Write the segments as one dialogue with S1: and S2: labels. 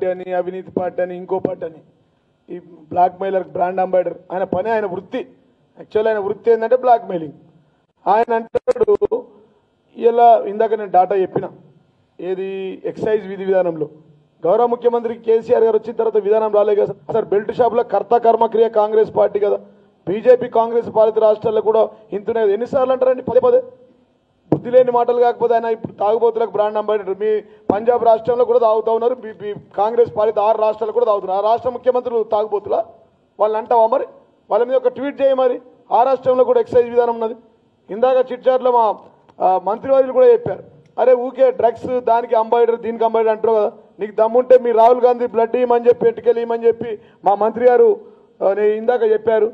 S1: Party అని, అవినీతి party అని, ఇంకో పార్టీ అని, ఈ బ్లాక్ మెయిలర్ బ్రాండ్ అంబాసిడర్ ఆయన పని, ఆయన వృత్తి. యాక్చువల్ ఆయన వృత్తి ఏంటంటే బ్లాక్ మెయిలింగ్. ఆయన అంటాడు ఇలా ఇందాక నేను డాటా చెప్పిన ఏది ఎక్సైజ్ విధి విధానంలో గౌరవ ముఖ్యమంత్రి కేసీఆర్ గారు వచ్చిన తర్వాత విధానం రాలే కదా సార్. బెల్ట్ షాపుల కర్త కర్మక్రియ కాంగ్రెస్ పార్టీ కదా. బీజేపీ కాంగ్రెస్ పాలిత రాష్ట్రాల్లో కూడా ఇంతున్నది. ఎన్నిసార్లు అంటారండి? పదే పదే బుద్ధి లేని మాటలు. కాకపోతే ఆయన ఇప్పుడు తాగుబోతులకు బ్రాండ్ అంబాసిడర్. మీ పంజాబ్ రాష్ట్రంలో కూడా తాగుతూ ఉన్నారు. కాంగ్రెస్ పాలిత 6 రాష్ట్రాలు కూడా తాగుతున్నారు. ఆ రాష్ట్ర ముఖ్యమంత్రులు తాగుబోతులా? వాళ్ళని అంటావా మరి? వాళ్ళ మీద ఒక ట్వీట్ చేయ మరి. ఆ రాష్ట్రంలో కూడా ఎక్సైజ్ విధానం ఉన్నది. ఇందాక చిట్చాట్లో మా మంత్రివర్యులు కూడా చెప్పారు, అరే ఊకే డ్రగ్స్ దానికి అంబాసిడర్ దీనికి అంబాసిడర్ అంటారు కదా, నీకు దమ్ముంటే మీ రాహుల్ గాంధీ బ్లడ్ ఇవ్వమని చెప్పి ఎట్టుకెళ్ళి ఇవ్వమని చెప్పి మా మంత్రి గారు ఇందాక చెప్పారు.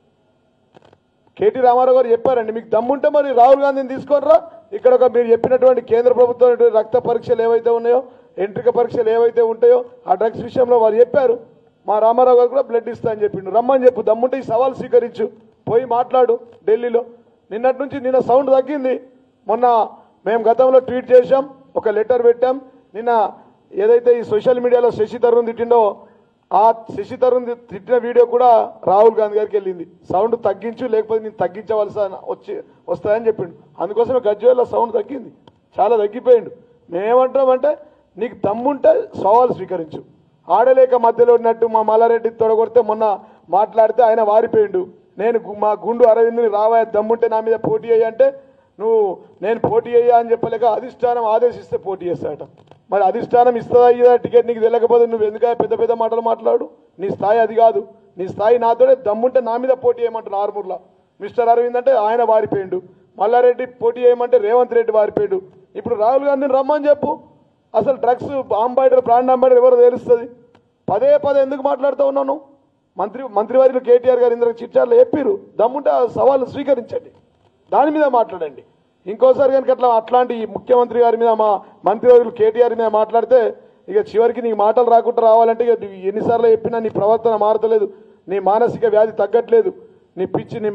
S1: కేటీ రామారావు గారు చెప్పారండి, మీకు దమ్ముంటే మరి రాహుల్ గాంధీని తీసుకొనిరా. ఇక్కడ ఒక మీరు చెప్పినటువంటి కేంద్ర ప్రభుత్వం రక్త పరీక్షలు ఏవైతే ఉన్నాయో, ఎంట్రిక పరీక్షలు ఏవైతే ఉంటాయో ఆ డ్రగ్స్ విషయంలో వారు చెప్పారు. మా రామారావు గారు కూడా బ్లడ్ ఇస్తా అని చెప్పిండు. రమ్మని చెప్పు, దమ్ముంటే ఈ సవాల్ స్వీకరించు, పోయి మాట్లాడు ఢిల్లీలో. నిన్నటి నుంచి నిన్న సౌండ్ తగ్గింది. మొన్న మేము గతంలో ట్వీట్ చేశాం, ఒక లెటర్ పెట్టాం. నిన్న ఏదైతే ఈ సోషల్ మీడియాలో శశి తరూర్ తిట్టిండో ఆ శశి తరూర్ తిట్టిన వీడియో కూడా రాహుల్ గాంధీ గారికి వెళ్ళింది. సౌండ్ తగ్గించు, లేకపోతే నేను తగ్గించవలసి వస్తాయని చెప్పిండు. అందుకోసమే గజ్వేల్లో సౌండ్ తగ్గింది, చాలా తగ్గిపోయిండు. మేమేమంటామంటే నీకు దమ్ముంటే సవాల్ స్వీకరించు. ఆడలేక మధ్యలో ఉన్నట్టు మా మల్లారెడ్డి తొడగొడితే మొన్న మాట్లాడితే ఆయన వారిపోయిండు. నేను మా గుండు అరవింద్ని రావాయ దమ్ముంటే నా మీద పోటీ అయ్యంటే నువ్వు నేను పోటీ అయ్యా అని చెప్పలేక అధిష్టానం ఆదేశిస్తే పోటీ చేస్తాడట. మరి అధిష్టానం ఇస్తుందా ఇదా టికెట్ నీకు తెలియకపోతే నువ్వు ఎందుకు పెద్ద పెద్ద మాటలు మాట్లాడు? నీ స్థాయి అది కాదు. నీ స్థాయి నాతోనే దమ్ముంటే నా మీద పోటీ చేయమంటారు. ఆర్మూర్లో మిస్టర్ అరవింద్ అంటే ఆయన వారిపోయిండు. మల్లారెడ్డి పోటీ చేయమంటే రేవంత్ రెడ్డి వారిపోయిండు. ఇప్పుడు రాహుల్ గాంధీని రమ్మని చెప్పు. అసలు డ్రగ్స్ అంబాసిడర్ బ్రాండ్ అంబాసిడర్ ఎవరో తెలుస్తుంది. పదే పదే ఎందుకు మాట్లాడుతూ ఉన్నాను? మంత్రివర్యులు కేటీఆర్ గారు ఇందులో చిట్చార్లు చెప్పారు, దమ్ముంటే ఆ సవాలు స్వీకరించండి, దాని మీద మాట్లాడండి. ఇంకోసారి కనుక అట్లాంటి ముఖ్యమంత్రి గారి మీద మా మంత్రివర్యులు కేటీఆర్ మీద మాట్లాడితే ఇక చివరికి నీకు మాటలు రాకుండా రావాలంటే ఇక ఎన్నిసార్లు చెప్పినా నీ ప్రవర్తన మారతలేదు, నీ మానసిక వ్యాధి తగ్గట్లేదు, నీ పిచ్చి నీ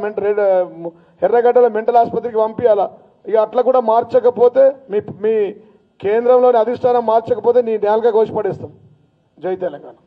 S1: ఎర్రగడ్డల మెంటల్ ఆసుపత్రికి పంపించాలా. ఇక అట్లా కూడా మార్చకపోతే మీ కేంద్రంలోని అధిష్టానం మార్చకపోతే నీ నేలగా కోసి పడేస్తాం. జై తెలంగాణ.